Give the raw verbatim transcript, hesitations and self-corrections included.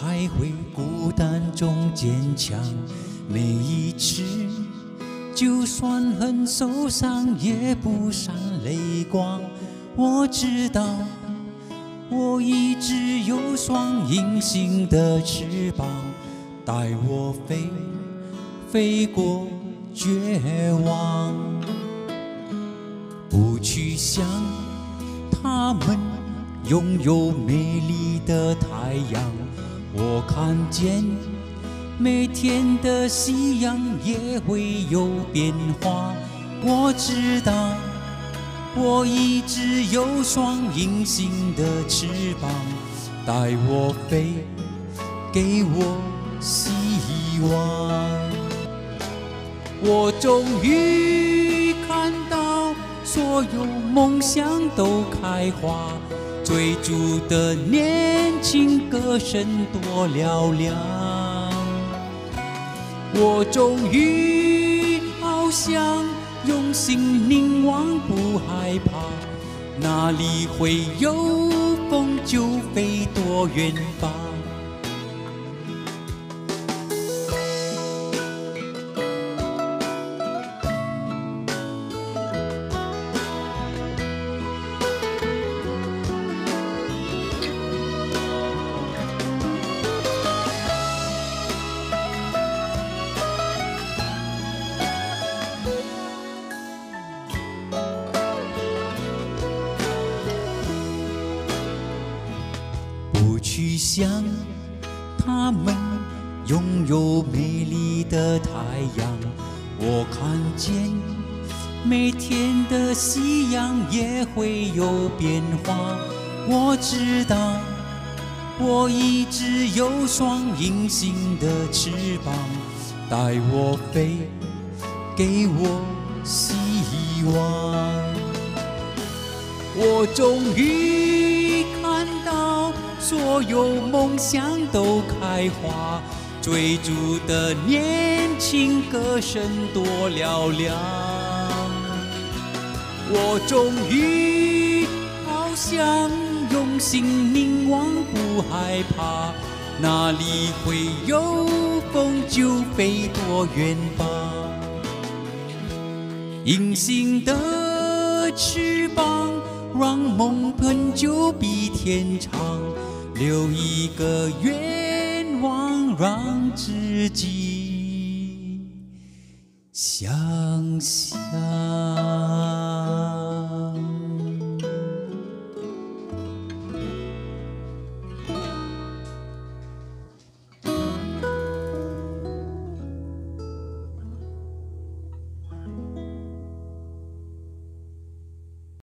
徘徊孤单中坚强。每一次就算很受伤也不闪泪光。我知道我一直有双隐形的翅膀，带我飞飞过绝望。不去想他们拥有美丽的太阳，我看见每天的夕阳也会有变化。我知道我一直有双隐形的翅膀，带我飞，给我希望。我终于看到所有梦想都开花，追逐的年轻歌声多嘹亮。我终于翱翔，用心凝望不害怕，哪里会有风就飞多远吧。不去想他们拥有美丽的太阳，我看见每天的夕阳也会有变化。我知道我一直有双隐形的翅膀，带我飞，给我希望。我终于看到所有梦想都开花，追逐的年轻歌声多嘹亮。我终于翱翔，用心凝望不害怕，哪里会有风就飞多远吧。隐形的翅膀让梦恒久比天长，留一个愿望让自己想象。